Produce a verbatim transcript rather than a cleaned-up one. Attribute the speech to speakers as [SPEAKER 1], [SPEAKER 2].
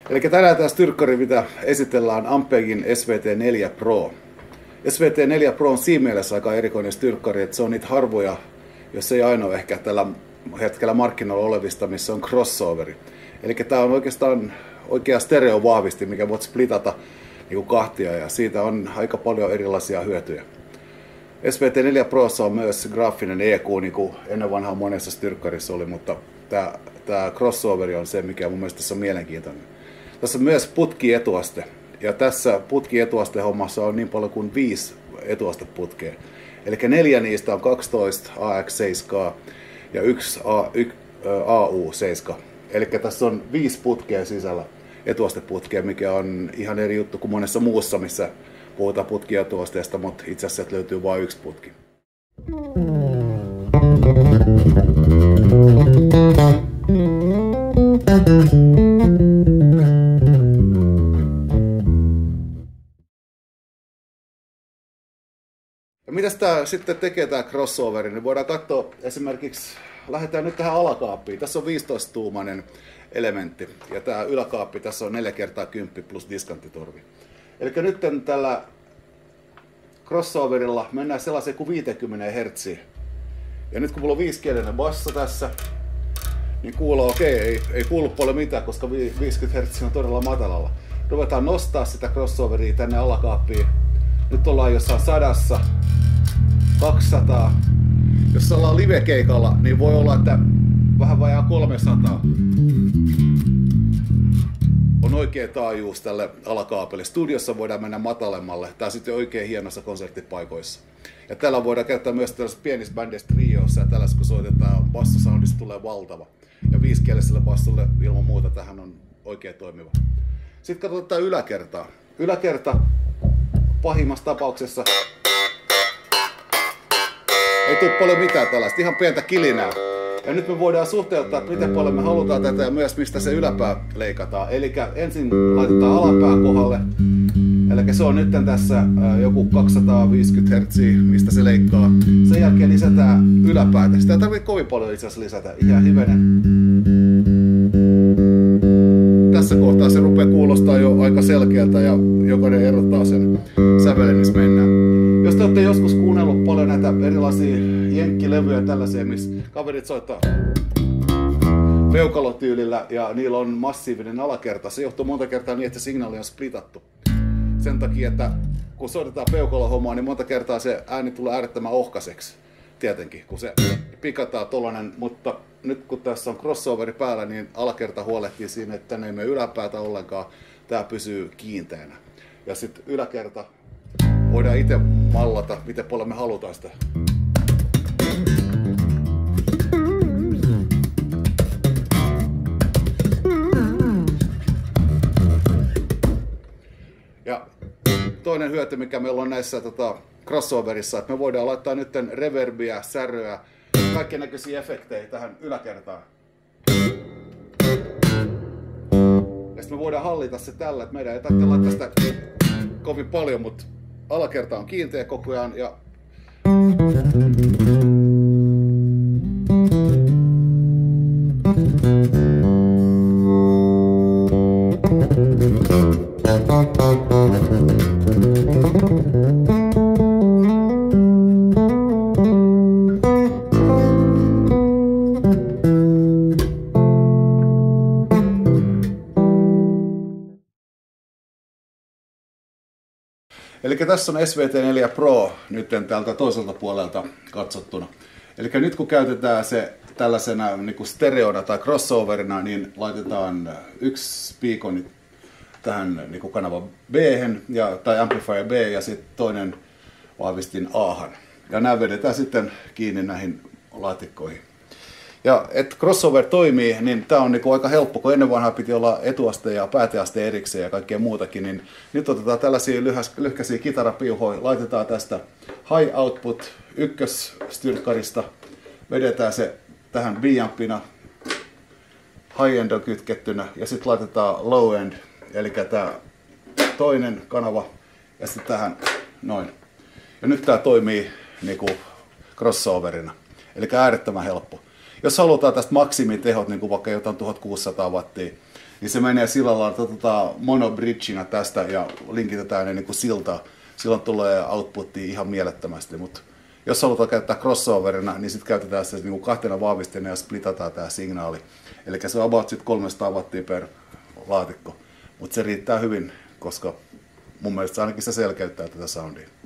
[SPEAKER 1] Eli tänään tämä styrkkari, mitä esitellään, Ampegin S V T neljä Pro. S V T neljä Pro on siinä mielessä aika erikoinen styrkkari, että se on niitä harvoja, jos ei ainoa ehkä tällä hetkellä markkinoilla olevista, missä on crossoveri. Eli tämä on oikeastaan oikea stereovahvisti, mikä voit splitata niin kahtia, ja siitä on aika paljon erilaisia hyötyjä. S V T neljä Prossa on myös graafinen E Q, niin kuin ennen vanhaa monessa styrkkarissa oli, mutta tämä, tämä crossoveri on se, mikä mun mielestä tässä on mielenkiintoinen. Tässä on myös putkietuaste, ja tässä putkietuastehommassa on niin paljon kuin viisi etuasteputkea. Eli neljä niistä on kaksitoista A X seitsemän ja yksi A U seitsemän. Eli tässä on viisi putkea sisällä, etuasteputkea, mikä on ihan eri juttu kuin monessa muussa, missä puhutaan putkietuasteesta, mutta itse asiassa löytyy vain yksi putki. Ja mitäs tää sitten tekee tää crossoveri, niin voidaan katsoa esimerkiksi, lähdetään nyt tähän alakaappiin. Tässä on viisitoista tuumainen elementti ja tää yläkaappi tässä on neljä kertaa kymmenen plus diskanttitorvi. Eli nyt tällä crossoverilla mennään sellaiseen kuin viisikymmentä hertsiä. Ja nyt kun mulla on viisikielinen basso tässä, niin kuuluu okei, okay, ei, ei kuulu paljon mitään, koska viisikymmentä hertsiä on todella matalalla. Ruvetaan nostaa sitä crossoveria tänne alakaappiin. Nyt ollaan jossain sadassa, kaksisataa. Jos ollaan live-keikalla, niin voi olla, että vähän vajaa kolmesataa on oikea taajuus tälle alakaapelle. Studiossa voidaan mennä matalemmalle. Tää on sitten oikein hienossa konserttipaikoissa. Ja tällä voidaan käyttää myös tällaisessa pienissä bändeissä trioissa, ja tällaisessa kun soitetaan bassosoundista tulee valtava. Ja viisikieliselle bassolle ilman muuta tähän on oikein toimiva. Sitten katsotaan yläkertaa. Yläkerta pahimmassa tapauksessa ei tule paljon mitään tällaista, ihan pientä kilinää. Ja nyt me voidaan suhteuttaa, että miten paljon me halutaan tätä ja myös mistä se yläpää leikataan. Eli ensin laitetaan alapään kohdalle. Eli se on nyt tässä joku kaksisataaviisikymmentä hertsiä, mistä se leikkaa. Sen jälkeen lisätään yläpäätä. Sitä ei tarvitse kovin paljon itse asiassa lisätä, ihan hivenen. Tässä kohtaa se rupeaa kuulostaa jo aika selkeältä ja jokainen erottaa sen sävelen, missä mennään. Jos te olette joskus kuunnellut paljon näitä erilaisia jenkkilevyjä tällaisia, missä kaverit soittaa peukalotyylillä ja niillä on massiivinen alakerta, se johtuu monta kertaa niin, että se signaali on splitattu. Sen takia, että kun soitetaan peukalohommaa, niin monta kertaa se ääni tulee äärettömän ohkaiseksi. Tietenkin, kun se pikataan tollanen, mutta nyt kun tässä on crossoveri päällä, niin alakerta huolehtii siinä, että tänne ei mene yläpäätä ollenkaan. Tää pysyy kiinteänä. Ja sitten yläkerta voidaan itse mallata, miten paljon me halutaan sitä. Ja toinen hyöty, mikä meillä on näissä tota, crossoverissa, että me voidaan laittaa nyt reverbiä, säröä, kaikkien näköisiä efektejä tähän yläkertaan. Ja sitten me voidaan hallita se tällä, että meidän ei tarvitse laittaa sitä kovin paljon, mutta alakerta on kiinteä koko ajan ja Eli tässä on S V T neljä Pro nyt täältä toiselta puolelta katsottuna. Eli nyt kun käytetään se tällaisena niin kuin stereona tai crossoverina, niin laitetaan yksi speakoni tähän niin kuin kanava B-hen, ja, tai amplifier B ja sitten toinen vahvistin A-han. Ja nämä vedetään sitten kiinni näihin laatikkoihin. Ja että crossover toimii, niin tämä on niinku aika helppo, kun ennen vanhaa piti olla etuaste ja pääteaste erikseen ja kaikkea muutakin, niin nyt otetaan tällaisia lyhkäisiä kitarapiuhoja, laitetaan tästä high output ykkösstyrkkarista, vedetään se tähän B-ampina, high end on kytkettynä ja sitten laitetaan low end, eli tämä toinen kanava ja sitten tähän noin. Ja nyt tämä toimii niinku crossoverina, eli äärettömän helppo. Jos halutaan tästä maksimitehot, niin kuin vaikka jotain tuhatkuusisataa wattia, niin se menee sillä lailla tota, monobridginä tästä ja linkitetään ne niin kuin silta. Silloin tulee outputtia ihan mielettömästi, mutta jos halutaan käyttää crossoverina, niin sitten käytetään se niin kuin kahtena vahvistina ja splitataan tämä signaali. Eli se on about sit kolmesataa wattia per laatikko, mutta se riittää hyvin, koska mun mielestä se ainakin se selkeyttää tätä soundia.